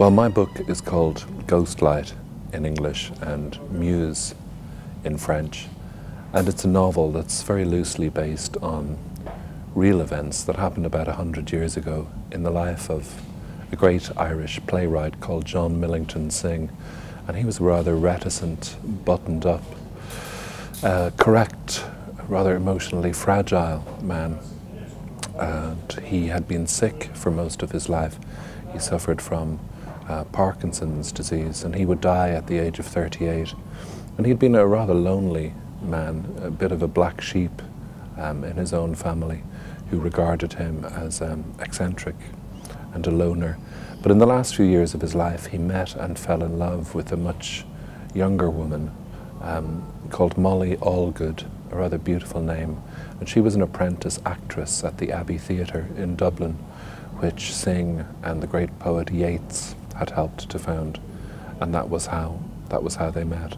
Well, my book is called Ghostlight in English and Muse in French, and it's a novel that's very loosely based on real events that happened about 100 years ago in the life of a great Irish playwright called John Millington Synge. And he was a rather reticent, buttoned up, correct, rather emotionally fragile man. And he had been sick for most of his life. He suffered from Parkinson's disease, and he would die at the age of 38. And he'd been a rather lonely man, a bit of a black sheep in his own family, who regarded him as eccentric and a loner. But in the last few years of his life, he met and fell in love with a much younger woman called Molly Allgood, a rather beautiful name. And she was an apprentice actress at the Abbey Theatre in Dublin, which Synge and the great poet Yeats had helped to found. And that was how they met.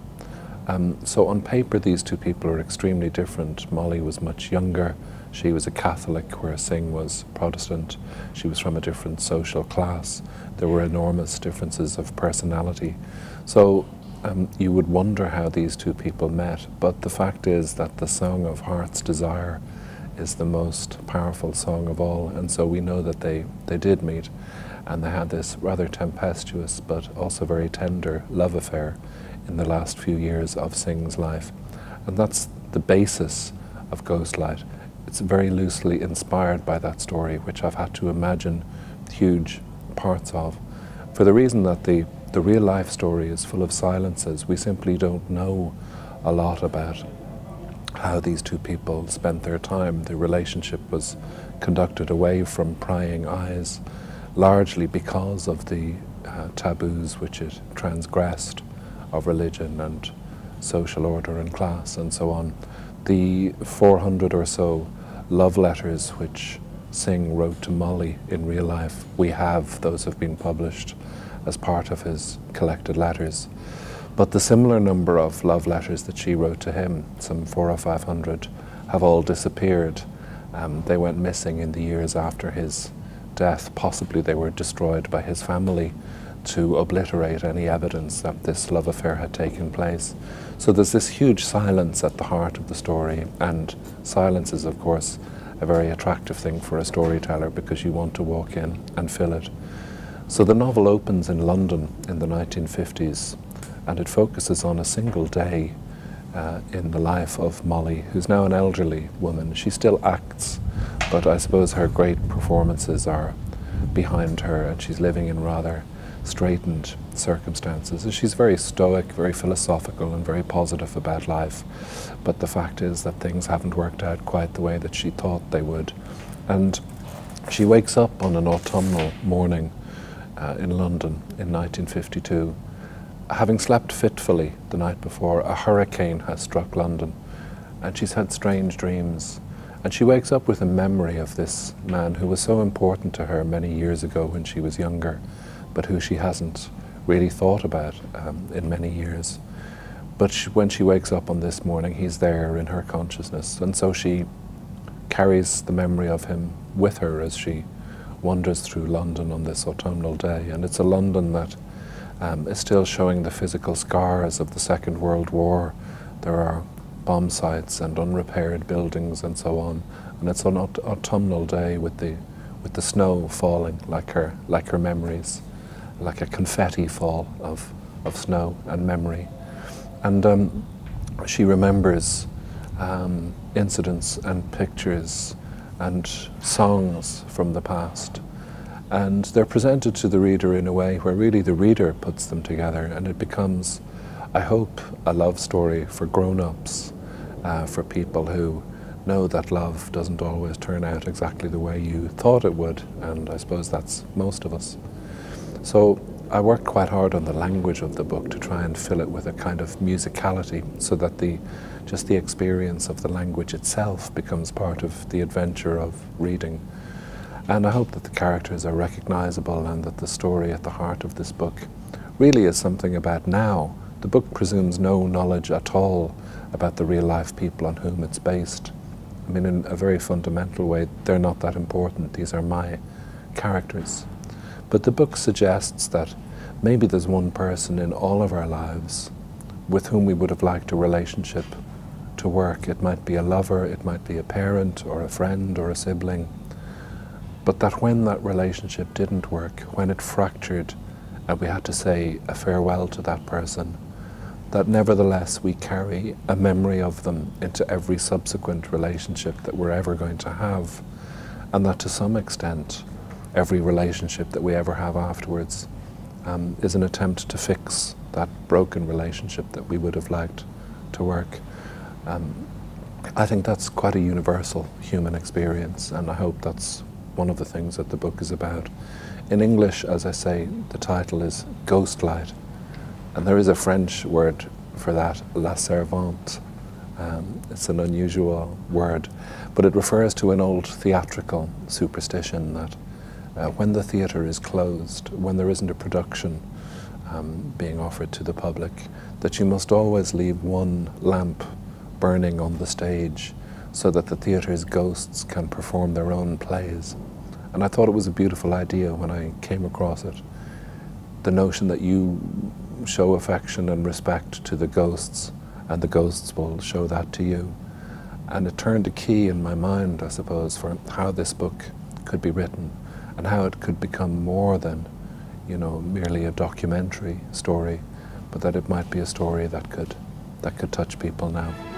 So on paper, these two people are extremely different. Molly was much younger. She was a Catholic, where Synge was Protestant. She was from a different social class. There were enormous differences of personality. So you would wonder how these two people met, but the fact is that the Song of Heart's Desire is the most powerful song of all, and so we know that they did meet, and they had this rather tempestuous but also very tender love affair in the last few years of Synge's life. And that's the basis of Ghostlight. It's very loosely inspired by that story, which I've had to imagine huge parts of, for the reason that the real life story is full of silences. We simply don't know a lot about how these two people spent their time. The relationship was conducted away from prying eyes, largely because of the taboos which it transgressed of religion and social order and class and so on. The 400 or so love letters which Synge wrote to Molly in real life, we have, those have been published as part of his collected letters. But the similar number of love letters that she wrote to him, some 400 or 500, have all disappeared. They went missing in the years after his death. Possibly they were destroyed by his family to obliterate any evidence that this love affair had taken place. So there's this huge silence at the heart of the story, and silence is, of course, a very attractive thing for a storyteller, because you want to walk in and fill it. So the novel opens in London in the 1950s, and it focuses on a single day in the life of Molly, who's now an elderly woman. She still acts, but I suppose her great performances are behind her, and she's living in rather straitened circumstances. She's very stoic, very philosophical, and very positive about life. But the fact is that things haven't worked out quite the way that she thought they would. And she wakes up on an autumnal morning in London in 1952. Having slept fitfully the night before, a hurricane has struck London, and she's had strange dreams. And she wakes up with a memory of this man who was so important to her many years ago when she was younger, but who she hasn't really thought about in many years. But when she wakes up on this morning, he's there in her consciousness, and so she carries the memory of him with her as she wanders through London on this autumnal day. And it's a London that is still showing the physical scars of the Second World War. There are bomb sites and unrepaired buildings and so on. And it's an autumnal day with the snow falling like her memories, like a confetti fall of snow and memory. And she remembers incidents and pictures and songs from the past. And they're presented to the reader in a way where really the reader puts them together, and it becomes, I hope, a love story for grown-ups, for people who know that love doesn't always turn out exactly the way you thought it would, and I suppose that's most of us. So I worked quite hard on the language of the book to try and fill it with a kind of musicality, so that just the experience of the language itself becomes part of the adventure of reading. And I hope that the characters are recognizable, and that the story at the heart of this book really is something about now. The book presumes no knowledge at all about the real-life people on whom it's based. I mean, in a very fundamental way, they're not that important. These are my characters. But the book suggests that maybe there's one person in all of our lives with whom we would have liked a relationship to work. It might be a lover, it might be a parent or a friend or a sibling, but that when that relationship didn't work, when it fractured and we had to say a farewell to that person, that nevertheless we carry a memory of them into every subsequent relationship that we're ever going to have, and that to some extent every relationship that we ever have afterwards is an attempt to fix that broken relationship that we would have liked to work. I think that's quite a universal human experience, and I hope that's one of the things that the book is about. In English, as I say, the title is Ghostlight, and there is a French word for that, La Servante. It's an unusual word, but it refers to an old theatrical superstition that when the theatre is closed, when there isn't a production being offered to the public, that you must always leave one lamp burning on the stage so that the theatre's ghosts can perform their own plays. And I thought it was a beautiful idea when I came across it. The notion that you show affection and respect to the ghosts, and the ghosts will show that to you. And it turned a key in my mind, I suppose, for how this book could be written and how it could become more than, you know, merely a documentary story, but that it might be a story that could touch people now.